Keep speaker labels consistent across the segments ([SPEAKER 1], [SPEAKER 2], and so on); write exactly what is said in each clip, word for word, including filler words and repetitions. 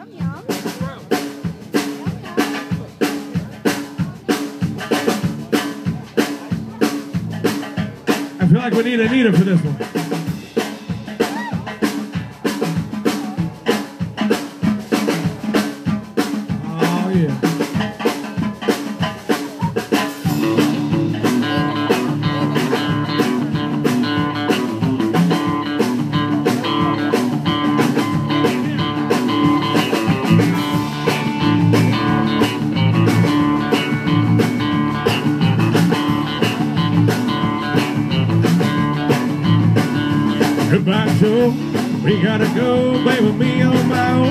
[SPEAKER 1] I feel like we need Anita for this one. Oh, yeah. Goodbye, Joe. We gotta go, baby, me on my own.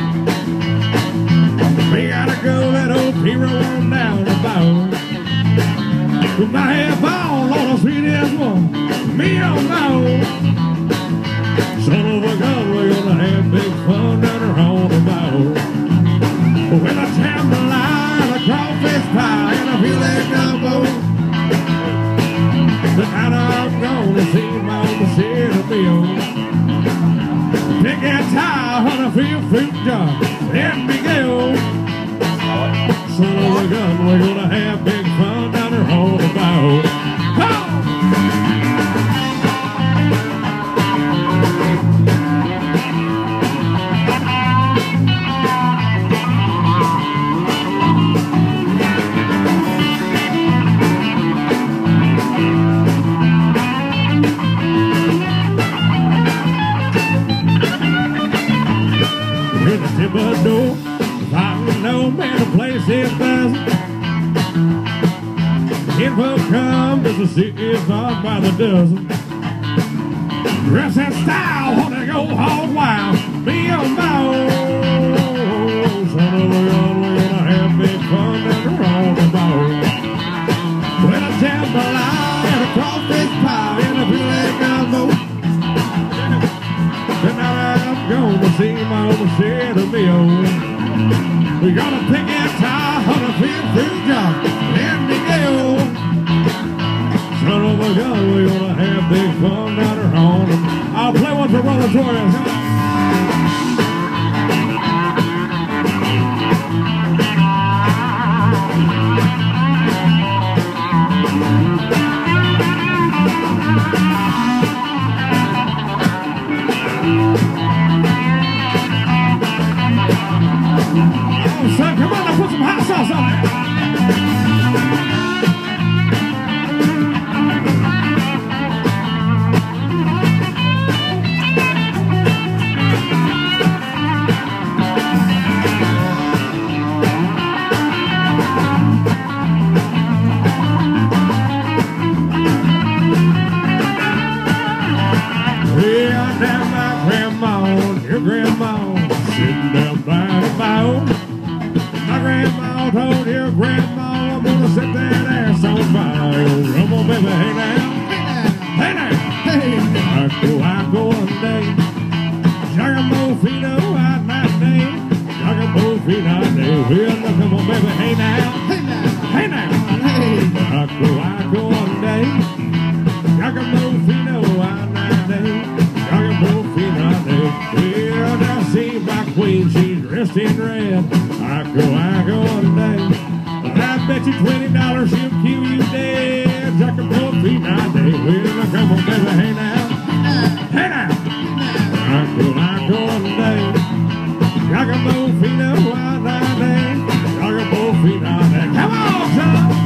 [SPEAKER 1] We gotta go, that old hero on down the bow. With my hair fall on the sweetest one, me on my own. Son of a gun, we're gonna have big fun down there on the bow. When I tap the line, a crawfish pie, and I feel that gumbo. Tonight I'm gonna see my own shit of me on. Pick that tile on a field fruit jar, let me go. Son of a gun, we're gonna have big fun down there on the bow. Oh! But no, if I don't know, man, the place is buzzing. Info come to the city is on by the dozen. Dress and style, wanna go hog wild, be on my own. Son of a gun, we're gonna have big fun down the road the boat. When I jambalaya and a crawfish pie and a filet gumbo. Tonight I'm gonna see my own shit of me on. We're gonna pick that tie on a field fruit jar, let me go. Son of a gun, we're gonna have big fun down there on them. I'll play one for Brother Torres. Son, come on, now put some hot sauce on it. Yeah, down my grandma, your grandma, sitting down by the bow. My grandma told your grandma I'm gonna set that ass on fire. Come on, baby, hey now, hey now, hey now. I go, I go one day. Jagamofino, I night day. Jagamofino, I day. Well, come on, baby, hey now, hey now, hey now, hey. I go, I go one day. Jagamofino, I night day. Jagamofino, I day. Well, now see my queen, she's dressed in red. I go, I go one day. I bet you twenty dollars she'll kill you dead. Jagamofino, I day. Well, come on, baby, hey now, hey now. I go, I go one day. Jagamofino, I day. Jagamofino, I day. Come on, son.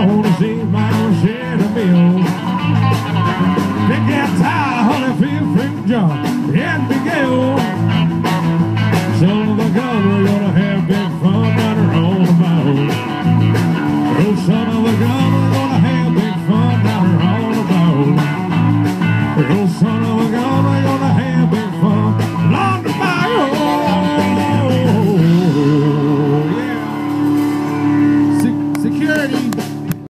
[SPEAKER 1] See my own shit of me. Pick that tie, honey, feel free. John and Miguel.